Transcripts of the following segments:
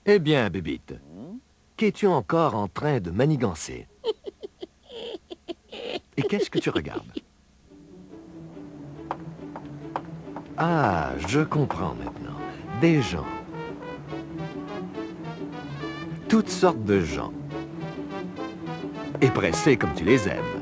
Eh bien, Bébite, qu'es-tu encore en train de manigancer? Et qu'est-ce que tu regardes? Ah, je comprends maintenant. Des gens. Toutes sortes de gens. Et pressés comme tu les aimes.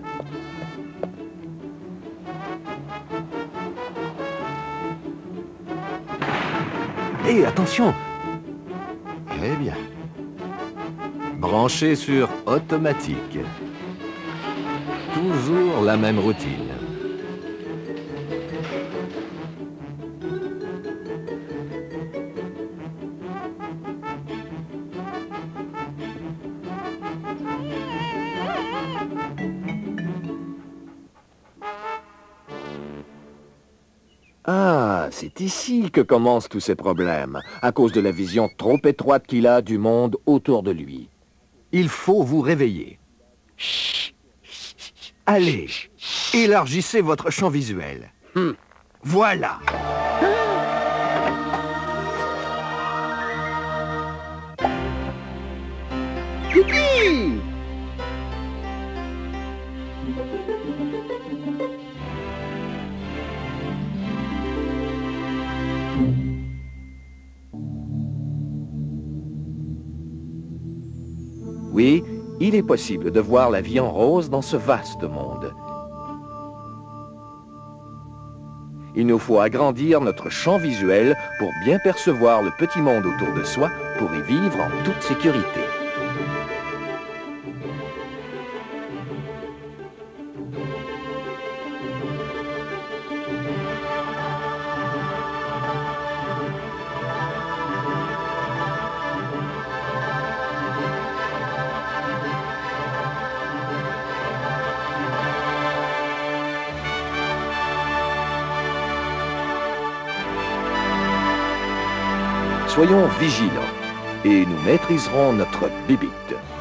Hé, attention! Eh bien. Branché sur automatique. Toujours la même routine. Ah, c'est ici que commencent tous ces problèmes, à cause de la vision trop étroite qu'il a du monde autour de lui. Il faut vous réveiller. Chut. Allez, élargissez votre champ visuel. Voilà. Youpi! Oui, il est possible de voir la vie en rose dans ce vaste monde. Il nous faut agrandir notre champ visuel pour bien percevoir le petit monde autour de soi, pour y vivre en toute sécurité. Soyons vigilants et nous maîtriserons notre bibite.